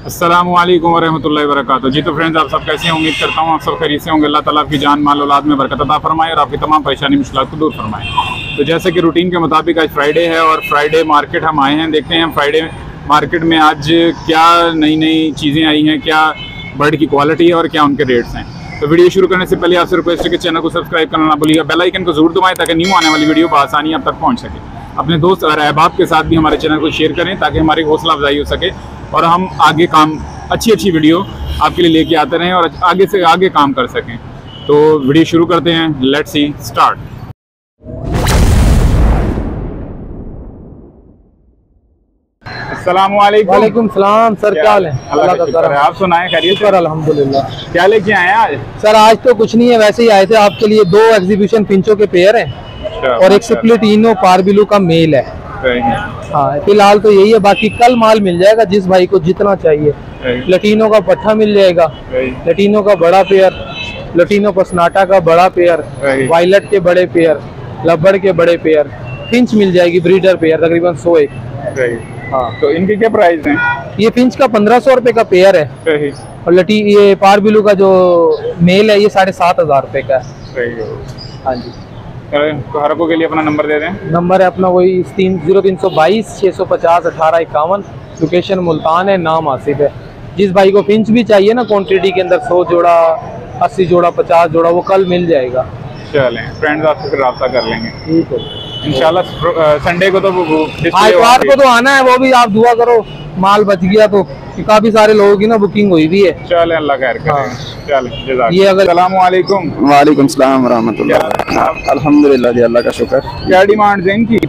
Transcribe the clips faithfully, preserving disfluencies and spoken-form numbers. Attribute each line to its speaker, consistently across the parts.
Speaker 1: अस्सलामु अलैकुम वरहमतुल्लाहि वबरकातुहू। जी तो फ्रेंड्स, आप सब कैसे हैं? उम्मीद करता हूँ आप सब खैरियत से होंगे। अल्लाह ताला आपकी जान माल औलाद में बरकत अता फरमाए और आपकी तमाम परेशानी मुश्किलात को दूर फरमाए। तो जैसे कि रूटीन के मुताबिक आज फ्राइडे है और फ्राइडे मार्केट हम आए हैं। देखते हैं फ्राइडे मार्केट में आज क्या नई नई चीज़ें आई हैं, क्या बर्ड की क्वालिटी है और क्या उनके रेट्स हैं। तो वीडियो शुरू करने से पहले आपसे रिक्वेस्ट है कि चैनल को सब्सक्राइब करना ना भूलिएगा, बेल आइकन को जरूर दबाएं ताकि न्यू आने वाली वीडियो बआसानी आप तक पहुँच सके। अपने दोस्त और अहबाब के साथ भी हमारे चैनल को शेयर करें ताकि हमारी हौसला अफजाई हो सके और हम आगे काम अच्छी अच्छी वीडियो आपके लिए लेके आते रहें और आगे से आगे काम कर सकें। तो वीडियो शुरू करते हैं, लेट्स सी स्टार्ट। अस्सलाम वालेकुम।
Speaker 2: वालेकुम सलाम सर, क्या हाल है?
Speaker 1: अल्लाह का शुक्र है, आप सुनाएं खैरियत से?
Speaker 2: अल्हम्दुलिल्लाह।
Speaker 1: क्या लेके आए हैं आज?
Speaker 2: सर आज तो कुछ नहीं है, वैसे ही आए थे आपके लिए। दो एग्जीबिशन पिंचों के पेयर हैं और एक स्प्लिटिनो पारबिलो का मेल है। हाँ फिलहाल तो यही है, बाकी कल माल मिल जाएगा जिस भाई को जितना चाहिए। लटीनो का पट्ठा मिल जाएगा, लटीनो का बड़ा पेयर, लटीनो पसनाटा का बड़ा पेयर, वायलट के बड़े पेयर, लब्बड़ के बड़े पेयर, फिंच मिल जाएगी ब्रीडर पेयर तकरीबन सौ एक।
Speaker 1: हाँ तो इनके क्या प्राइस हैं?
Speaker 2: ये फिंच का पंद्रह सौ रुपए का पेयर है और लटी ये पारबिलो का जो मेल है ये साढ़े सात हजार रुपए का है। हाँ जी,
Speaker 1: तो हर को के लिए अपना नंबर दे दें।
Speaker 2: नंबर है अपना वही तीन जीरो तीन सौ बाईस छः सौ पचास अठारह इक्यावन। लोकेशन मुल्तान है, नाम आसिफ है। जिस भाई को फिंच भी चाहिए ना क्वांटिटी के अंदर सौ जोड़ा, अस्सी जोड़ा, पचास जोड़ा, वो कल मिल जाएगा।
Speaker 1: चलें फ्रेंड्स, आपसे फिर रब्ता कर लेंगे
Speaker 2: ठीक है
Speaker 1: इंशाल्लाह। संडे को तो
Speaker 2: आइतवार को तो आना है, वो भी आप दुआ करो माल बच गया तो, काफी सारे लोगों की ना बुकिंग हुई भी है।
Speaker 1: चले अल्लाह खैर करे। चले
Speaker 2: ये अगर
Speaker 1: अस्सलाम वालेकुम।
Speaker 3: वालेकुम सलाम रहमतुल्लाह। अल्हम्दुलिल्लाह जी, अल्लाह का शुक्र।
Speaker 1: क्या डिमांड है इनकी?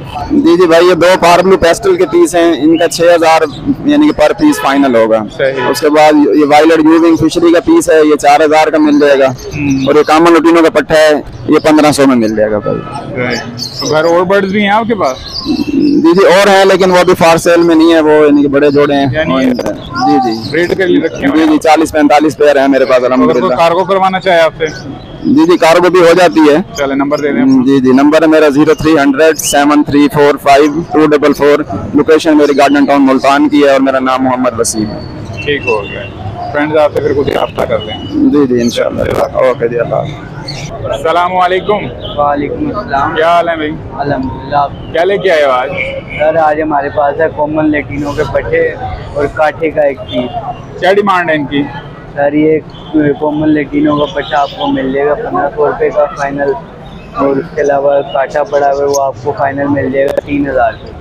Speaker 3: जी जी भाई, ये दो पारब्लू पेस्टल के पीस हैं, इनका छह हजार यानी कि पर पीस फाइनल होगा। उसके बाद ये वायलट यूविंग फिशरी का पीस है, ये चार हजार का मिल जाएगा। और ये कॉमन लुटीनो का पट्टा है, ये पंद्रह सौ में मिल जाएगा भाई।
Speaker 1: तो घर और बर्ड्स भी हैं आपके पास?
Speaker 3: जी जी और हैं, लेकिन वो अभी फार सेल में नहीं है, वो यानी कि बड़े जोड़े हैं। जी जी
Speaker 1: रेट के लिए रखे
Speaker 3: जी जी चालीस पैंतालीस पेयर है मेरे पास अल्हम्दुलिल्लाह।
Speaker 1: कार्गो करवाना चाहे आपसे?
Speaker 3: जी जी कार्गो भी हो जाती है।
Speaker 1: चले नंबर दे दें।
Speaker 3: जी जी नंबर है मेरा zero three hundred seven three four five two double four. Location मेरी गार्डन टाउन मुल्तान की है और मेरा नाम मोहम्मद वसीम है।
Speaker 1: ठीक हो गया फ्रेंड्स, आपसे फिर कुछ रास्ता कर लें।
Speaker 3: जी जी इंशाल्लाह। ओके जी, अल्लाह।
Speaker 1: अस्सलाम वालेकुम।
Speaker 4: वालेकुम अस्सलाम।
Speaker 1: क्या हाल है भाई?
Speaker 4: अल्हम्दुलिल्लाह।
Speaker 1: क्या लेके आए हो आज?
Speaker 4: सर आज हमारे पास है कॉमन लेटिनो के पट्टे और काठे का एक पीस।
Speaker 1: क्या डिमांड है इनकी?
Speaker 4: सर ये कॉमन लेटिनो का पट्टा आपको मिल जाएगा पंद्रह सौ रुपये का फाइनल, और उसके अलावा काटा पड़ा हुआ वो आपको फाइनल मिल जाएगा तीन हज़ार रुपये।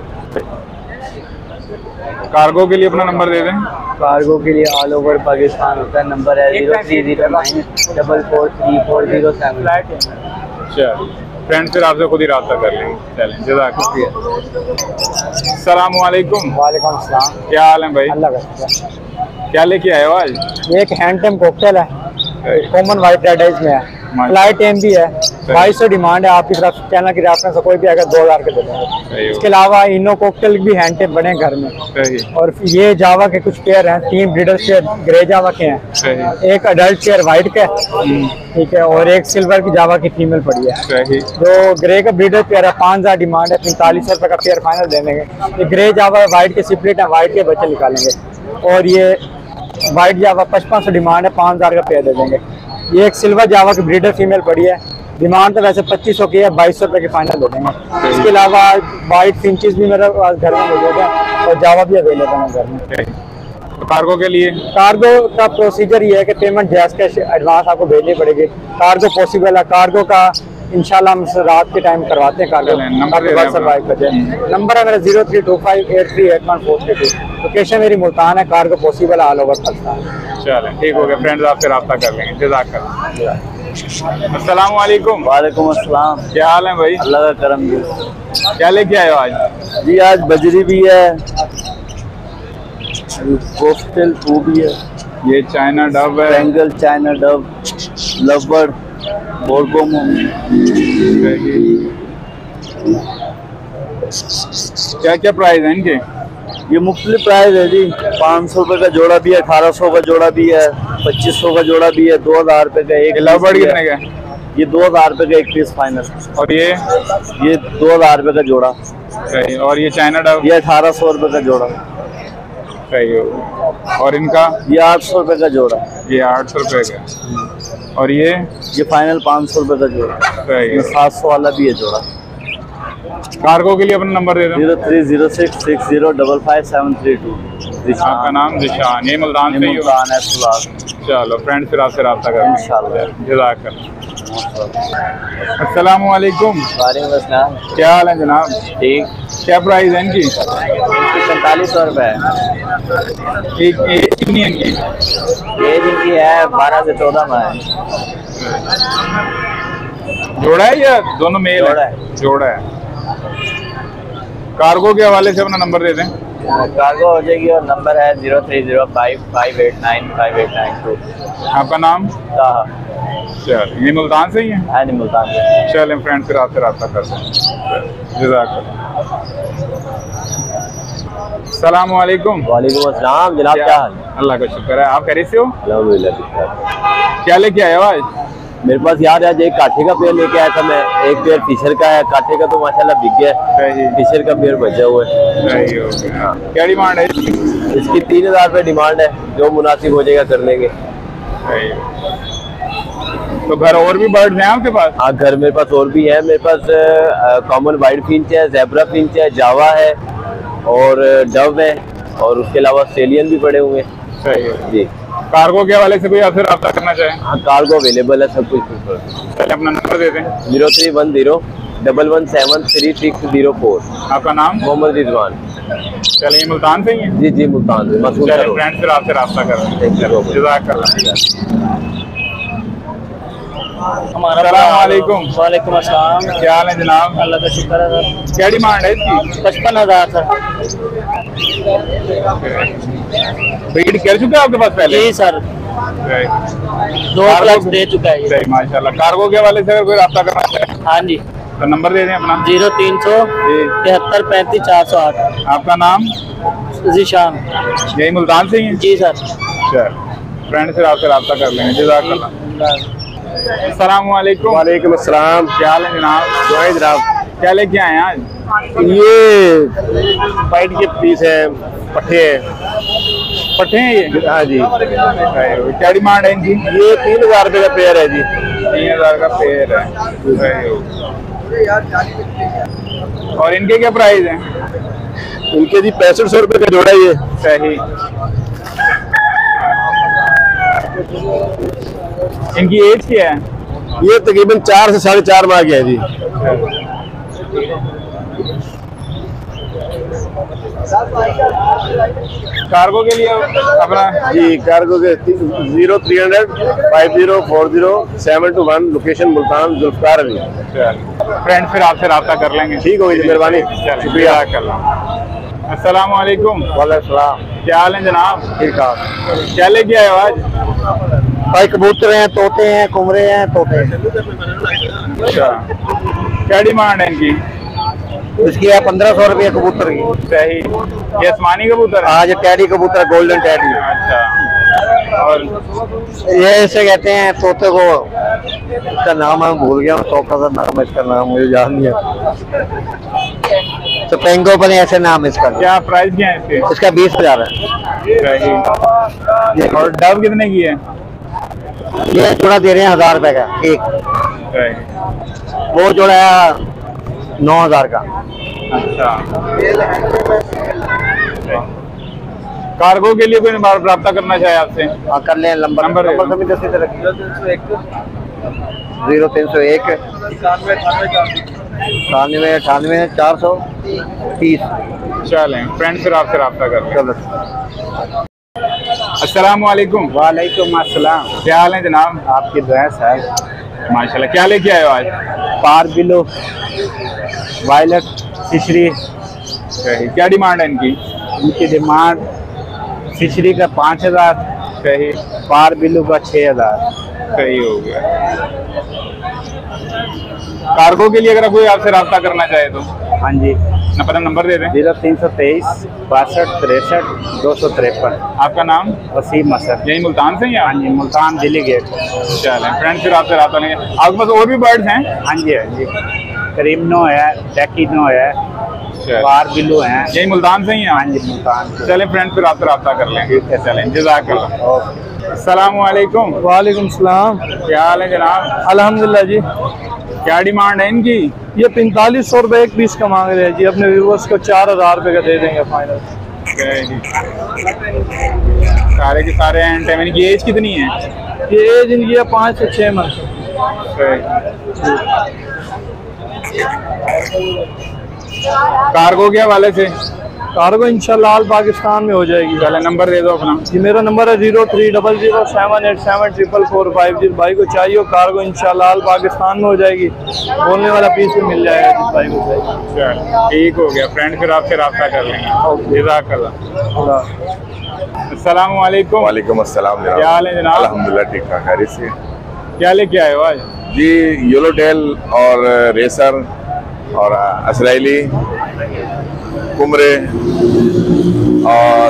Speaker 1: कार्गो के लिए अपना नंबर दे दें।
Speaker 4: कार्गो के लिए ऑल ओवर पाकिस्तान होता है, नंबर है zero three zero nine double four three four zero seven.
Speaker 1: अच्छा फ्रेंड्स, फिर आपसे खुद ही रास्ता कर लेंगे। चलें जज़ाकल्लाह। अस्सलाम वालेकुम।
Speaker 2: वालेकुम सलाम।
Speaker 1: क्या हाल है भाई?
Speaker 2: अल्लाह का।
Speaker 1: क्या लेके आए हो आज?
Speaker 2: ये एक हैंड टेम कॉकटेल है, कॉमन वाइट रेड आइज में है, फ्लाइट टेम भी है। बाईस सौ डिमांड है आपकी तरफ, चैनल की रेफरेंस कोई भी अगर दो हजार के दे देंगे। इसके अलावा इनो कॉकटेल भी हैंड टेम बने घर में। और ये जावा के कुछ पेयर हैं, तीन ब्रीडर पेयर ग्रे जावा के हैं, एक अडल्ट पेयर वाइट का, ठीक है, और एक सिल्वर की जावा की फीमेल पड़ी है। जो ग्रे का ब्रीडर पेयर है पाँच हजार डिमांड है, पैंतालीस रुपये का पेयर फाइनल दे देंगे। ये ग्रे जावा वाइट के सिपलेट है, वाइट के बच्चे निकालेंगे। और ये वाइट जावा पचपन सौ डिमांड है, पाँच हजार का पेयर दे देंगे। ये एक सिल्वर जावा की ब्रीडर फीमेल पड़ी है, डिमांड तो वैसे पच्चीस सौ की है, बाईस सौ रुपये की फाइनल दे देंगे। इसके अलावा वाइट फिंचेस भी मेरे पास घर में मौजूद है और जावा भी अवेलेबल है घर में।
Speaker 1: तो कार्गो के लिए?
Speaker 2: कार्गो का प्रोसीजर ये है कि पेमेंट जैस कैश एडवांस आपको भेजनी पड़ेगी। कार्गो पॉसिबल है, कार्गो का इंशाल्लाह हम रात के टाइम करवाते हैं कार्गो। नंबर सर्वाइव कर जाए। नंबर है मेरा zero three two five eight three eight one four three two. Location मेरी मुल्तान है, कार्गो पॉसिबल है ऑल ओवर पाकिस्तान।
Speaker 1: चलें ठीक हो गया फ्रेंड्स, आपसे रास्ता कर लेंगे। जज़ाकल्लाह। अस्सलाम वालेकुम।
Speaker 4: वालेकुम अस्सलाम।
Speaker 1: क्या हाल है भाई?
Speaker 4: अल्लाह का करम जी।
Speaker 1: क्या लेके आए हो आज?
Speaker 4: जी आज बजरी भी है, कोस्टल वो भी है,
Speaker 1: ये चाइना डब है,
Speaker 4: बेंगल चाइना डब, लवर, बोलकोमो।
Speaker 1: क्या क्या प्राइस है इनके?
Speaker 4: ये मुख्तलिफ प्राइस है जी, पाँच सौ रुपये का जोड़ा भी है, अठारह सौ का जोड़ा भी है, पच्चीस सौ का जोड़ा भी है, दो हज़ार रुपये का एक।
Speaker 1: लवर कितने का?
Speaker 4: ये दो हज़ार रुपये का एक पीस फाइनल।
Speaker 1: और ये
Speaker 4: ये दो हज़ार रुपये का जोड़ा।
Speaker 1: और ये चाइना डब?
Speaker 4: ये अठारह सौ रुपये का जोड़ा।
Speaker 1: सही हो। और इनका
Speaker 4: ये आठ सौ रुपये का जोड़ा,
Speaker 1: ये आठ सौ रुपये का। और ये
Speaker 4: ये फाइनल पाँच सौ रुपये का जोड़ा,
Speaker 1: सही।
Speaker 4: सात सौ वाला भी है जोड़ा।
Speaker 1: कार्गो के लिए अपना नंबर दे दो।
Speaker 4: Zero three zero six six zero double five seven three two.
Speaker 1: आपका नाम जिशान, ये मुल्तान से ही हो? चलो फ्रेंड फिर आपसे रब्ता करें इंशाल्लाह। जज़ाकल्लाह। अस्सलामु अलैकुम।
Speaker 4: वालेकुम अस्सलाम।
Speaker 1: क्या हाल है जनाब?
Speaker 4: ठीक।
Speaker 1: क्या प्राइस है इनकी?
Speaker 4: पैंतालीस सौ रुपये है।
Speaker 1: एक एक कितनी है इनकी?
Speaker 4: ये इनकी है बारह से चौदह में है।
Speaker 1: जोड़ा है या दोनों मेल
Speaker 4: जोड़ा
Speaker 1: है?
Speaker 4: है।
Speaker 1: जोड़ा है। कार्गो के हवाले से अपना नंबर दे दें।
Speaker 4: कार्गो हो जाएगी और नंबर है zero three zero five five eight nine five eight nine two.
Speaker 1: आपका नाम?
Speaker 4: ताहा।
Speaker 1: चल ये मुल्तान से ही है?
Speaker 4: है नहीं मुल्तान से।
Speaker 1: चलें फ्रेंड फिर आपसे रब्ता करते हैं। जज़ाकल्लाह। अस्सलामु अलैकुम।
Speaker 4: वालेकुम अस्सलाम जनाब, क्या हाल?
Speaker 1: अल्लाह का शुक्र है। आप खैरियत से हो?
Speaker 4: अल्हम्दुलिल्लाह।
Speaker 1: क्या लेके आए हो आज?
Speaker 4: मेरे पास यार आज एक काठे का पेड़ लेके आया था मैं, एक पेड़ फिशर का है, काठे का तो माशाल्लाह बिक गया है, फिशर का पेड़ बचा हुआ है।
Speaker 1: सही हो गया। क्या डिमांड है इसकी?
Speaker 4: इसकी तीन हजार रुपये डिमांड है, जो मुनासिब हो जाएगा कर लेंगे।
Speaker 1: सही। तो घर और भी बर्ड्स हैं आपके पास?
Speaker 4: हाँ घर मेरे पास और भी है, मेरे पास कॉमन वाइट फिंच है, ज़ेब्रा फिंच है, जावा है और डव है और उसके अलावा ऑस्ट्रेलियन भी पड़े हुए हैं।
Speaker 1: सही है
Speaker 4: जी।
Speaker 1: कार्गो के हवाले से कोई आपसे रब्ता करना चाहें?
Speaker 4: हाँ कार्गो अवेलेबल है सब कुछ।
Speaker 1: पहले अपना नंबर दे दें।
Speaker 4: Zero three one zero double one seven three six zero four.
Speaker 1: आपका नाम?
Speaker 4: मोहम्मद रिजवान।
Speaker 1: चलिए मुल्तान से ही है?
Speaker 4: जी जी मुल्तान से। मसूद
Speaker 1: चलिए फ्रेंड फिर आपसे रब्ता कर रहे हैं। जज़ाकल्लाह। अस्सलामुअलैकुम।
Speaker 4: वालेकुम अस्सलाम।
Speaker 1: क्या हाल है जनाब?
Speaker 4: अल्लाह का शुक्र है सर।
Speaker 1: क्या डिमांड है इसकी?
Speaker 4: पचपन हजार सर।
Speaker 1: ब्रीड कर चुके हैं आपके पास पहले?
Speaker 4: जी सर, दो प्लस दे चुका है।
Speaker 1: सही माशाल्लाह। कार्गो के हवाले से अगर कोई रब्ता करना चाहे
Speaker 4: हाँ जी।
Speaker 1: तो नंबर दे दें अपना।
Speaker 4: जीरो तीन सौ तिहत्तर पैंतीस चार सौ आठ।
Speaker 1: आपका नाम?
Speaker 4: जिशान।
Speaker 1: यही मुल्तान से ही है?
Speaker 4: जी सर।
Speaker 1: चल फ्रेंड से आपसे रब्ता कर लेंगे। जज़ाकल्लाह। अस्सलामुअलैकुम।
Speaker 3: वालेकुम अस्सलाम।
Speaker 1: क्या हाल है जनाब?
Speaker 3: दुआएं जनाब।
Speaker 1: क्या लेके आए हैं आज?
Speaker 3: ये पाइट के पीस है, पट्टे हैं।
Speaker 1: पट्टे हैं ये?
Speaker 3: हाँ जी।
Speaker 1: क्या डिमांड है इनकी?
Speaker 3: ये तीन हजार रुपये का पेयर है जी।
Speaker 1: तीन हजार का पेयर है। सही हो। और इनके क्या प्राइस हैं?
Speaker 3: इनके जी पैंसठ सौ रुपये का जोड़ा ये।
Speaker 1: सही। इनकी एज क्या है?
Speaker 3: ये तकरीबन चार से साढ़े चार माह की है जी।
Speaker 1: कार्गो के लिए अपना?
Speaker 3: जी कार्गो के zero three hundred five zero four zero seven two one, location Multan, Zulfiqar Ali.
Speaker 1: Friend फिर आपसे रब्ता कर लेंगे।
Speaker 3: ठीक होगी जी, मेहरबानी,
Speaker 1: शुक्रिया। अस्सलामुअलैकुम।
Speaker 3: वालेकुम सलाम।
Speaker 1: क्या हाल है जनाब?
Speaker 3: ठीक ठाक।
Speaker 1: क्या लेके आए हो आज?
Speaker 2: भाई कबूतर हैं, तोते हैं, कुमरे हैं, तोते हैं।
Speaker 1: अच्छा क्या डिमांड है इनकी?
Speaker 2: इसकी है पंद्रह सौ रुपये कबूतर की।
Speaker 1: सही। ये आसमानी कबूतर है?
Speaker 2: आज टैडी कबूतर, गोल्डन टैडी।
Speaker 1: अच्छा। और
Speaker 2: ये इसे कहते हैं तोते को, इसका नाम मैं भूल गया, तोता का नाम, इसका नाम मुझे याद नहीं है। तो पेंगो पर ऐसे नाम इसका।
Speaker 1: क्या प्राइस क्या है इसके?
Speaker 2: इसका बीस हजार है।
Speaker 1: सही। और डब कितने की है?
Speaker 2: ये जोड़ा दे रहे हैं हजार रुपए का एक।
Speaker 1: सही।
Speaker 2: वो जोड़ा है नौ हजार का।
Speaker 1: अच्छा। कार्गो के लिए कोई रब्ता करना चाहे आपसे?
Speaker 2: हाँ कर लें। नंबर
Speaker 1: नंबर
Speaker 2: नंबर सभी दस रखिए। जीरो तीन सौ एक इक्यानवे अठानवे चार सौ तीस।
Speaker 1: चलें फ्रेंड फिर आपसे रब्ता कर लें।
Speaker 2: चलो।
Speaker 1: अस्सलामुअलैकुम।
Speaker 2: वालेकुम अस्सलाम।
Speaker 1: क्या हाल है जनाब?
Speaker 2: आपकी दुआ साहब।
Speaker 1: माशाल्लाह। क्या लेके आए हो आज?
Speaker 2: पार बिलो, वायलट, सिशरी।
Speaker 1: सही। क्या डिमांड है इनकी?
Speaker 2: इनकी डिमांड सिशरी का पाँच हजार,
Speaker 1: सही।
Speaker 2: पार बिलो का छः हजार।
Speaker 1: सही हो गया। कार्गो के लिए अगर कोई आपसे रब्ता करना चाहे तो?
Speaker 2: हाँ जी।
Speaker 1: अपना नंबर दे दें।
Speaker 2: जीरो तीन सौ तेईस बासठ तिरसठ दो सौ तिरपन।
Speaker 1: आपका नाम?
Speaker 2: वसीम असद।
Speaker 1: यही मुल्तान से ही?
Speaker 2: हाँ जी मुल्तान दिल्ली गेट।
Speaker 1: चलें फ्रेंड फिर आपसे रब्ता लेंगे। आपके पास और भी बर्ड्स हैं?
Speaker 2: हाँ जी हाँ जी। करीमनो है, टैकिनो है,
Speaker 4: बाहर बिल्लू हैं।
Speaker 1: यही मुल्तान से ही हैं?
Speaker 4: हाँ जी, मुल्तान से।
Speaker 1: चलें फ्रेंड, फिर आपसे रब्ता कर लेंगे। चलें, जज़ाकल्लाह। अस्सलाम वालेकुम।
Speaker 2: वालेकुम सलाम।
Speaker 1: क्या हाल है जनाब?
Speaker 2: अल्हम्दुलिल्लाह जी।
Speaker 1: क्या डिमांड है इनकी?
Speaker 2: ये पैंतालीस सौ रुपये एक पीस का मांग रहे हैं जी, अपने व्यूवर्स को चार हजार रुपये का दे देंगे फाइनल।
Speaker 1: सारे के सारे एंड टाइम। इनकी एज कितनी है?
Speaker 2: ये एज इनकी है पाँच से छः मंथ।
Speaker 1: कार्गो के हवाले से?
Speaker 2: कार्गो इंशाल्लाह आल पाकिस्तान में हो जाएगी।
Speaker 1: पहले नंबर दे दो अपना।
Speaker 2: जी मेरा नंबर है zero three double zero seven eight seven triple four five. जिस भाई को चाहिए कार्गो इंशाल्लाह आल पाकिस्तान में हो जाएगी। बोलने वाला पीस भी मिल जाएगा जिस भाई को चाहिए।
Speaker 1: ठीक हो गया फ्रेंड, फिर आपसे रब्ता कर लेंगे। जज़ाकल्लाह। अस्सलाम वालेकुम।
Speaker 5: वालेकुम अस्सलाम जनाब।
Speaker 1: क्या हाल है जनाब?
Speaker 5: अल्हम्दुलिल्लाह ठीक ठाक, खैरियत से।
Speaker 1: क्या लेके आए हो आज?
Speaker 5: जी येलो टेल और रेसर और असराइली कुमरे और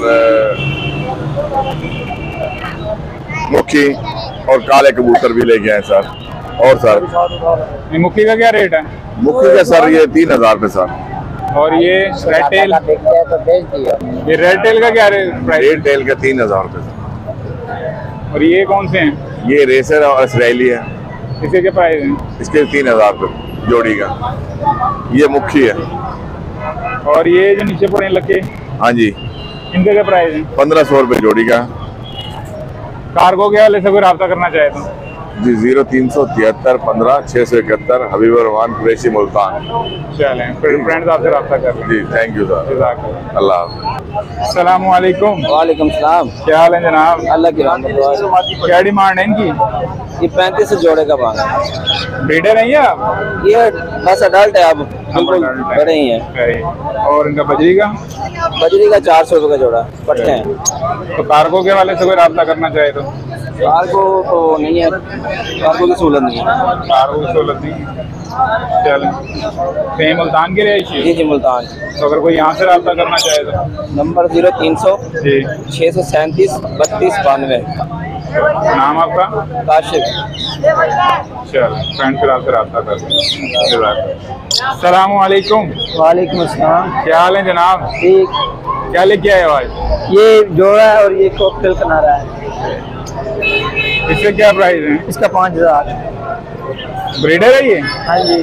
Speaker 5: मुखी और काले कबूतर भी लेके आए सर। और सर
Speaker 1: मुखी का क्या रेट है?
Speaker 5: मुखी का सर ये तीन हजार पे सर।
Speaker 1: और ये रेड टेल? ये रेड टेल का क्या रेट?
Speaker 5: रेड टेल का तीन हजार पे सर।
Speaker 1: और ये कौन से हैं?
Speaker 5: ये रेसर और असराइली है।
Speaker 1: इसके क्या प्राइस है?
Speaker 5: इसके तीन हजार पे जोड़ी का। ये मुखी है।
Speaker 1: और ये जो नीचे पड़े लगे?
Speaker 5: हाँ जी,
Speaker 1: इनका क्या प्राइस है?
Speaker 5: पंद्रह सौ रुपये जोड़ी का।
Speaker 1: कार्गो के वाले से कोई रब्ता करना चाहे तो?
Speaker 5: जी जीरो तीन सौ तिहत्तर पंद्रह छः सौ इकहत्तर हबीब रहमान कुरैशी मुल्तान।
Speaker 1: चलें फिर फ्रेंड्स आपसे रब्ता कर लेंगे।
Speaker 5: जी थैंक यू सर।
Speaker 1: जज़ाकल्लाह।
Speaker 5: अल्लाह।
Speaker 1: अस्सलाम वालेकुम।
Speaker 4: वालेकुम सलाम।
Speaker 1: क्या हाल है जनाब?
Speaker 4: अल्लाह की रहमत।
Speaker 1: क्या डिमांड है इनकी?
Speaker 4: ये पैंतीस जोड़े का मांग
Speaker 1: ब्रीडर है या आप?
Speaker 4: ये बस अडल्ट है, अब बिल्कुल
Speaker 1: adult है।
Speaker 4: बड़े ही हैं।
Speaker 1: सही। और इनका बजरी का?
Speaker 4: बजरी का चार सौ रुपये का जोड़ा पट्टे हैं।
Speaker 1: तो कार्गो के वाले से कोई रब्ता करना चाहे तो?
Speaker 4: कार्गो तो नहीं है, कार्गो की सहूलत नहीं है।
Speaker 1: कार्गो की सहूलत नहीं है। चलें, कहीं मुल्तान के रहिए?
Speaker 4: जी जी मुल्तान।
Speaker 1: तो अगर कोई यहाँ से रब्ता करना चाहे तो?
Speaker 4: नंबर जीरो तीन सौ
Speaker 1: जी।
Speaker 4: छः सौ सैंतीस बत्तीस बानवे।
Speaker 1: नाम आपका?
Speaker 4: काशिफ।
Speaker 1: चलो फ्रेंड, फिर आपसे रब्ता कर लेंगे। अस्सलाम वालेकुम।
Speaker 2: वालेकुम अस्सलाम।
Speaker 1: क्या हाल है जनाब?
Speaker 2: ठीक।
Speaker 1: क्या लेके आए हो आज?
Speaker 2: ये जोड़ा है और ये कॉकटेल कनारा है।
Speaker 1: इसके क्या प्राइस है?
Speaker 2: इसका पाँच हजार।
Speaker 1: ब्रीडर है ये?
Speaker 2: हाँ जी।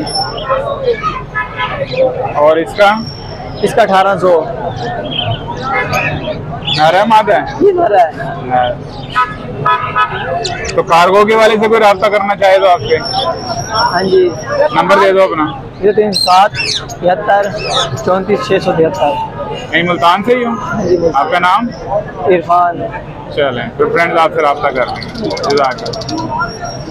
Speaker 1: और इसका?
Speaker 2: इसका अठारह सौ।
Speaker 1: नर मादा है?
Speaker 2: ये भरा है।
Speaker 1: तो कार्गो के वाले से कोई रब्ता करना चाहे तो आपसे?
Speaker 2: हाँ जी।
Speaker 1: नंबर दे दो अपना।
Speaker 2: ये तीन सात तिहत्तर चौंतीस छः सौ तिहत्तर।
Speaker 1: यही मुल्तान से ही हूँ। आपका नाम?
Speaker 2: इरफान।
Speaker 1: चलें फिर फ्रेंड्स आपसे रब्ता कर लेंगे। जज़ाकल्लाह।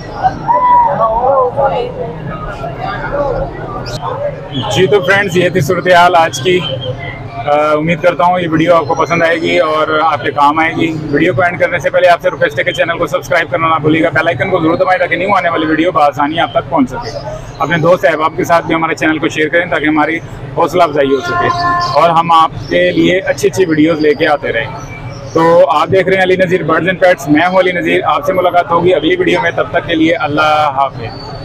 Speaker 1: जी तो फ्रेंड्स, ये थी सूरत हाल आज की। उम्मीद करता हूँ ये वीडियो आपको पसंद आएगी और आपके काम आएगी। वीडियो को एंड करने से पहले आपसे रिक्वेस्ट है कि चैनल को सब्सक्राइब करना ना भूलिएगा। बेल आइकन को जरूर दबाएं ताकि न्यू आने वाली वीडियो बआसानी आप तक पहुँच सके। अपने दोस्त अहबाब के साथ भी हमारे चैनल को शेयर करें ताकि हमारी हौसला अफजाई हो सके और हम आपके लिए अच्छी अच्छी वीडियोज़ लेके आते रहें। तो आप देख रहे हैं Ali Nazir birds and pets. मैं हूँ अली नज़ीर। आपसे मुलाकात होगी अगली वीडियो में। तब तक के लिए अल्लाह हाफ़िज़।